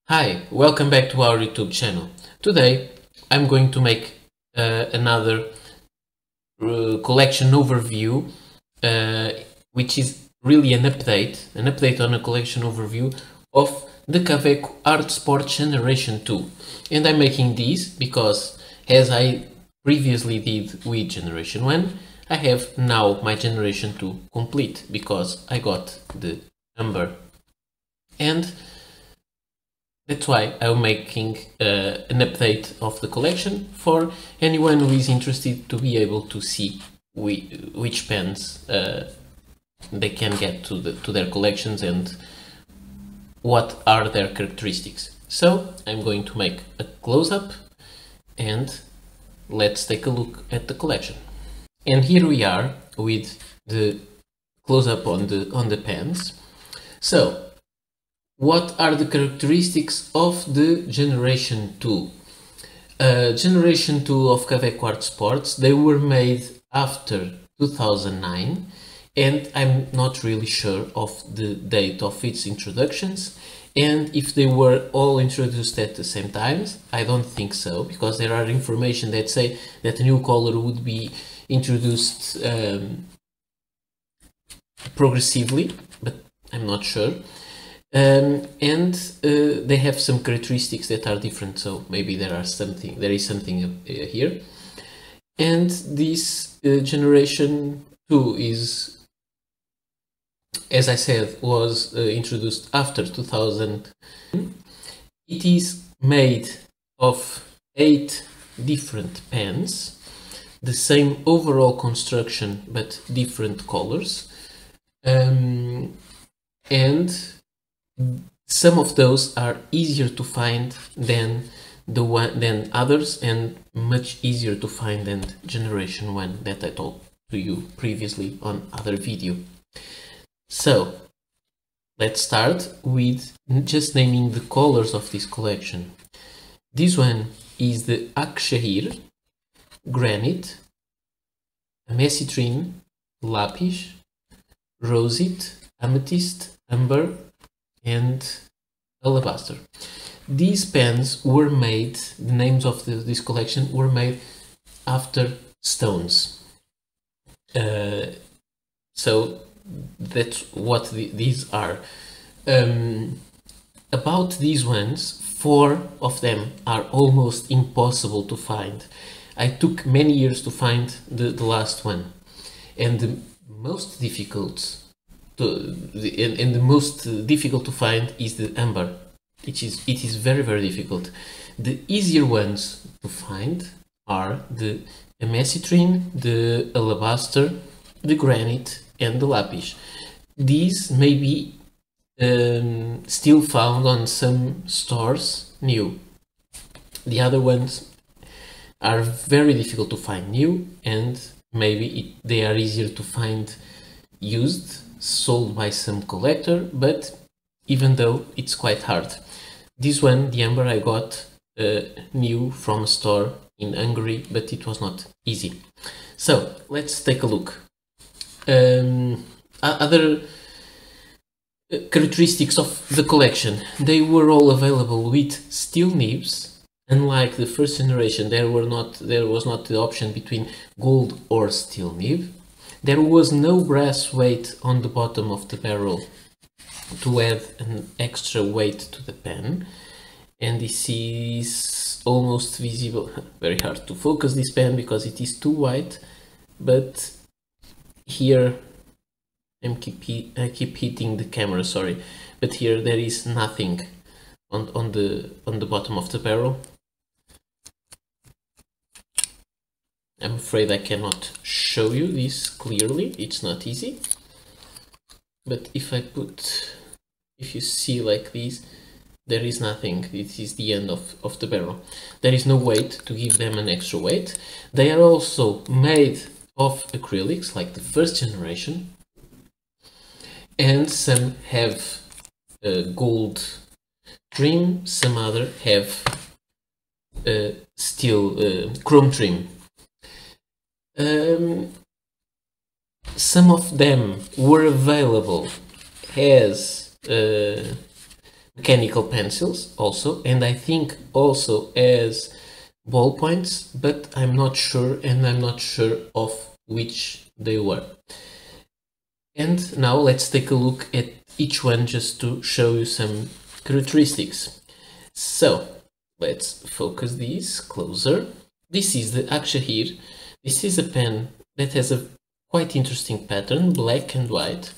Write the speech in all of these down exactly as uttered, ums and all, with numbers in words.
Hi, welcome back to our YouTube channel. Today I'm going to make uh, another uh, collection overview, uh, which is really an update, an update on a collection overview of the Kaweco Art Sport Generation two. And I'm making these because, as I previously did with Generation one, I have now my Generation two complete because I got the number. And that's why I'm making uh, an update of the collection for anyone who is interested to be able to see we, which pens uh, they can get to, the, to their collections and what are their characteristics. So I'm going to make a close-up and let's take a look at the collection. And here we are with the close-up on the, on the pens. So what are the characteristics of the Generation two? Uh, Generation two of Kaweco Art Sports, they were made after two thousand nine, and I'm not really sure of the date of its introductions and if they were all introduced at the same time. I don't think so, because there are information that say that a new color would be introduced um, progressively, but I'm not sure. Um, and uh, they have some characteristics that are different, so maybe there are something there is something uh, here. And this uh, Generation two is, as I said, was uh, introduced after two thousand. It is made of eight different pens, the same overall construction but different colors, um, and some of those are easier to find than the one than others, and much easier to find than Generation one that I told to you previously on other video. So let's start with just naming the colors of this collection. This one is the Akshahir, Granite, Amethystrine, Lapis, Roseate, Amethyst, Amber, and Alabaster. These pens were made, the names of the, this collection were made after stones. Uh, so that's what the, these are. Um, about these ones, four of them are almost impossible to find. I took many years to find the, the last one. And the most difficult To, the, and, and the most difficult to find is the amber. It is, it is very, very difficult. The easier ones to find are the Amethystrine, the Alabaster, the Granite, and the Lapis. These may be um, still found on some stores new. The other ones are very difficult to find new, and maybe it, they are easier to find used, sold by some collector, but even though it's quite hard. This one, the amber, I got uh, new from a store in Hungary, but it was not easy. So let's take a look. Um, other characteristics of the collection: they were all available with steel nibs. Unlike the first generation, there were not there was not the option between gold or steel nib. There was no brass weight on the bottom of the barrel to add an extra weight to the pen, and this is almost visible. Very hard to focus this pen because it is too wide, but here I'm keep I keep hitting the camera, sorry, but here there is nothing on, on the on the bottom of the barrel. I'm afraid I cannot show you this clearly, it's not easy. But if I put, if you see like this, there is nothing, it is the end of, of the barrel. There is no weight to give them an extra weight. They are also made of acrylics, like the first generation. And some have uh, gold trim, some other have uh, steel uh, chrome trim. Um, some of them were available as uh, mechanical pencils also, and I think also as ballpoints, but I'm not sure, and I'm not sure of which they were. And now let's take a look at each one just to show you some characteristics. So let's focus these closer. This is the Aksha here. This is a pen that has a quite interesting pattern, black and white.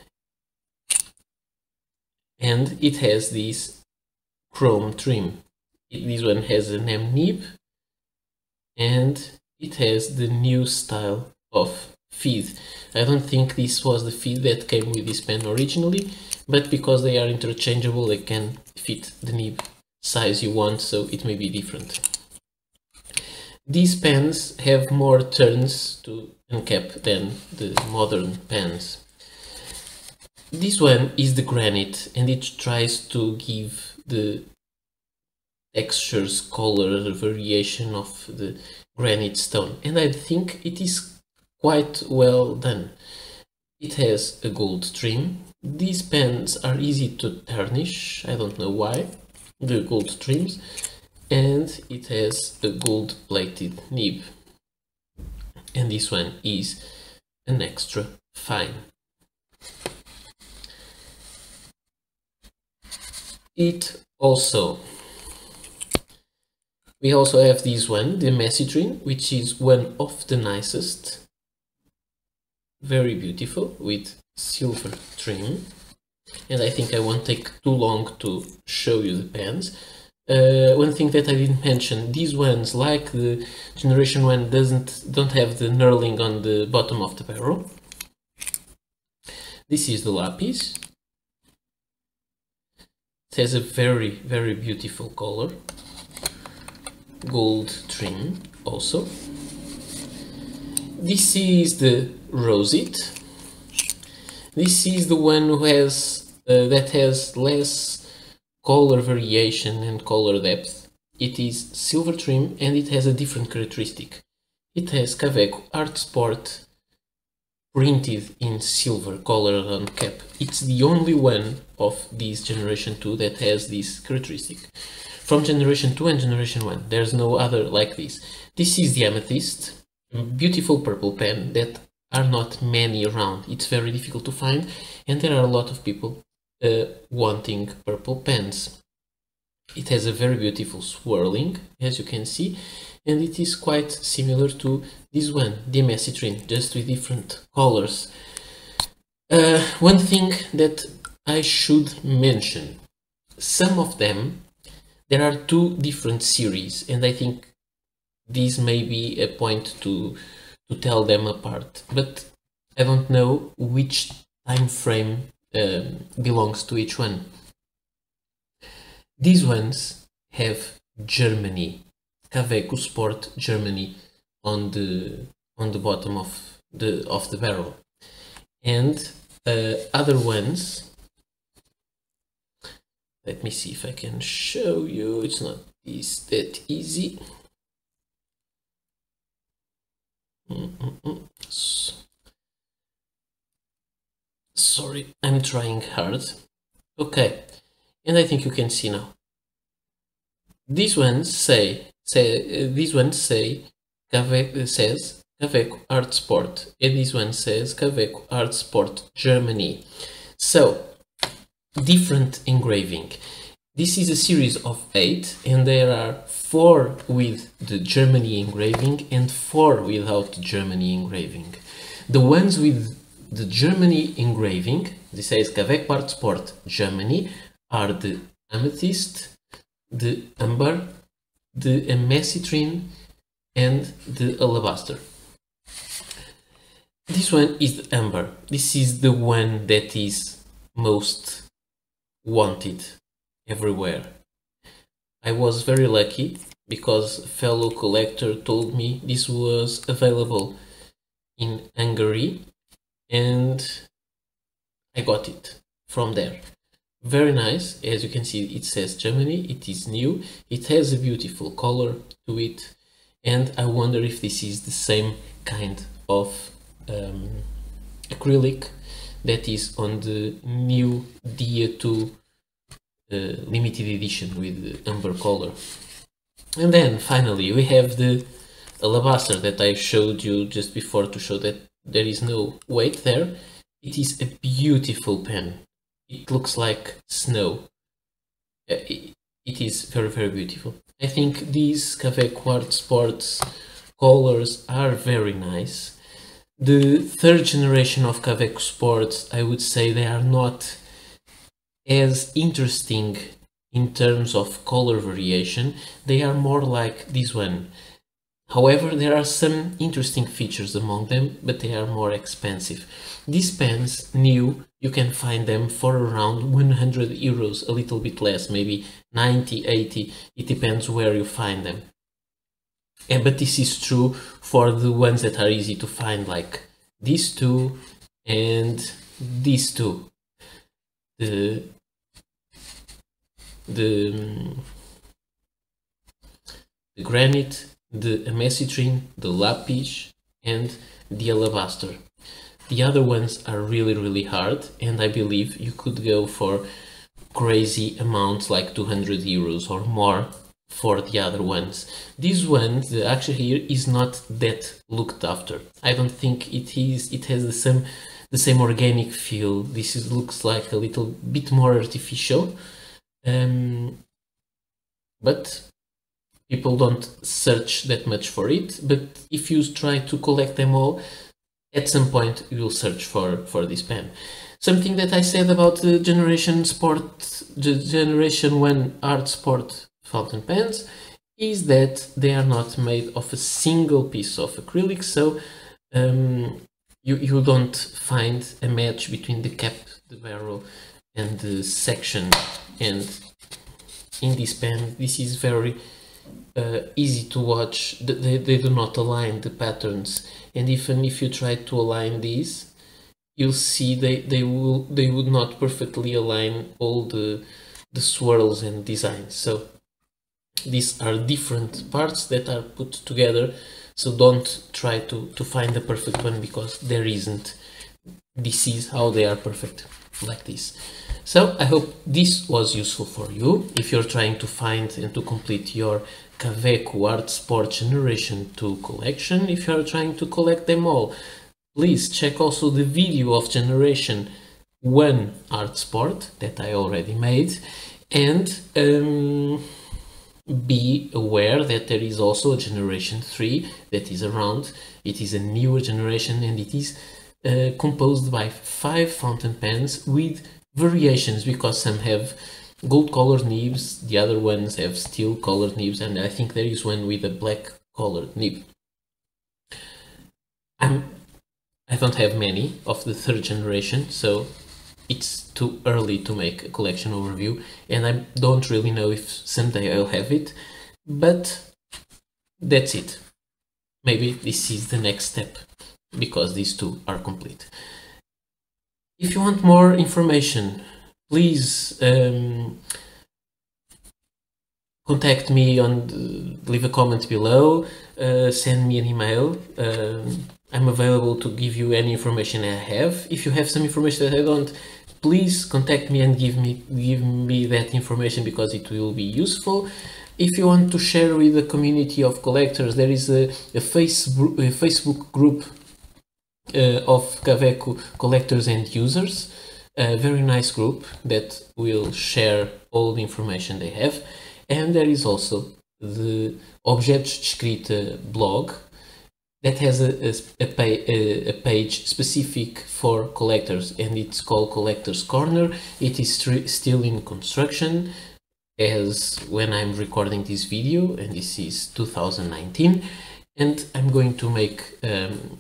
And it has this chrome trim. It, this one has an M nib, and it has the new style of feed. I don't think this was the feed that came with this pen originally, but because they are interchangeable, they can fit the nib size you want, so it may be different. These pens have more turns to uncap than the modern pens. This one is the granite, and it tries to give the textures, color variation of the granite stone, and I think it is quite well done. It has a gold trim. These pens are easy to tarnish, I don't know why, the gold trims, and it has a gold plated nib, and this one is an extra fine. It also, we also have this one, the Messitrine, which is one of the nicest, very beautiful with silver trim, and I think I won't take too long to show you the pens. Uh, one thing that I didn't mention, these ones, like the Generation one, doesn't don't have the knurling on the bottom of the barrel. This is the Lapis. It has a very, very beautiful color. Gold trim also. This is the Rosette. This is the one who has uh, that has less color variation and color depth. It is silver trim, and it has a different characteristic. It has Kaweco Art Sport printed in silver color on cap. It's the only one of this Generation two that has this characteristic. From Generation two and Generation one, there's no other like this. This is the Amethyst, beautiful purple pen that are not many around. It's very difficult to find, and there are a lot of people uh, wanting purple pens. It has a very beautiful swirling, as you can see, and it is quite similar to this one, the Messitrine, just with different colors. Uh, one thing that I should mention, some of them, there are two different series, and I think this may be a point to, to tell them apart, but I don't know which time frame um, belongs to each one. These ones have Germany, Kaweco Sport Germany on the on the bottom of the of the barrel, and uh, other ones. Let me see if I can show you. It's not is that easy. Mm-mm-mm. Sorry, I'm trying hard. Okay, and I think you can see now. These ones say say uh, these ones say Kaweco says Kaweco Art Sport, and this one says Kaweco Art Sport Germany. So different engraving. This is a series of eight, and there are four with the Germany engraving and four without Germany engraving. The ones with the Germany engraving, this says Kaweco Art Sport Germany, are the Amethyst, the Amber, the Messitrine, and the Alabaster. This one is the Amber. This is the one that is most wanted everywhere. I was very lucky because a fellow collector told me this was available in Hungary, and I got it from there. Very nice. As you can see, it says Germany. It is new. It has a beautiful color to it, and I wonder if this is the same kind of um, acrylic that is on the new Dia two uh, limited edition with amber color. And then finally we have the alabaster that I showed you just before to show that there is no weight there. It is a beautiful pen. It looks like snow. It, it is very, very beautiful. I think these Kaweco Art Sports colors are very nice. The third generation of Kaweco Sports, I would say they are not as interesting in terms of color variation. They are more like this one. However, there are some interesting features among them, but they are more expensive. These pens, new, you can find them for around one hundred euros, a little bit less, maybe ninety, eighty, it depends where you find them. And, but this is true for the ones that are easy to find, like these two and these two. The, the, the granite, the amessitrine, the lapis, and the alabaster. The other ones are really, really hard, and I believe you could go for crazy amounts like two hundred euros or more for the other ones. This one, the action here, is not that looked after. I don't think it is. It has the same, the same organic feel. This is, looks like a little bit more artificial, um, but people don't search that much for it. But if you try to collect them all, at some point you will search for, for this pen. Something that I said about the Generation Sport, the Generation one Art Sport fountain pens is that they are not made of a single piece of acrylic, so um, you, you don't find a match between the cap, the barrel, and the section. And in this pen, this is very uh, easy to watch. They, they do not align the patterns, and even if you try to align these, you'll see they, they will they would not perfectly align all the the swirls and designs. So these are different parts that are put together, so don't try to to find the perfect one, because there isn't. This is how they are perfect, like this. So I hope this was useful for you if you're trying to find and to complete your Kaweco Art Sport Generation two collection. If you're trying to collect them all, please check also the video of Generation one Art Sport that I already made, and um, be aware that there is also a Generation three that is around. It is a newer generation, and it is uh, composed by five fountain pens with variations, because some have gold colored nibs, the other ones have steel colored nibs, and I think there is one with a black colored nib. I'm I don't have many of the third generation, so it's too early to make a collection overview, and I don't really know if someday I'll have it, but that's it. Maybe this is the next step, because these two are complete. If you want more information, please um, contact me on the, leave a comment below, uh, send me an email. Um, I'm available to give you any information I have. If you have some information that I don't, please contact me and give me give me that information, because it will be useful. If you want to share with the community of collectors, there is a, a, Facebook, a Facebook group uh, of Kaweco collectors and users. A very nice group that will share all the information they have. And there is also the Objetos de Escrita blog that has a, a, a, pay, a, a page specific for collectors, and it's called Collectors Corner. It is still in construction as when I'm recording this video, and this is two thousand nineteen, and I'm going to make um,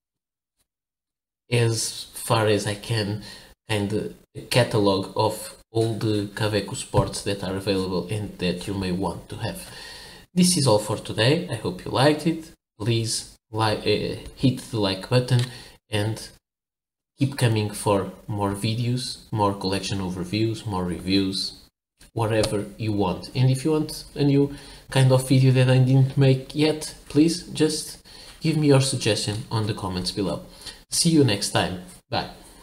as far as I can and a catalog of all the Kaweco Sports that are available and that you may want to have. This is all for today. I hope you liked it. Please like, uh, hit the like button and keep coming for more videos, more collection overviews, more reviews, whatever you want. And if you want a new kind of video that I didn't make yet, please just give me your suggestion on the comments below. See you next time. Bye.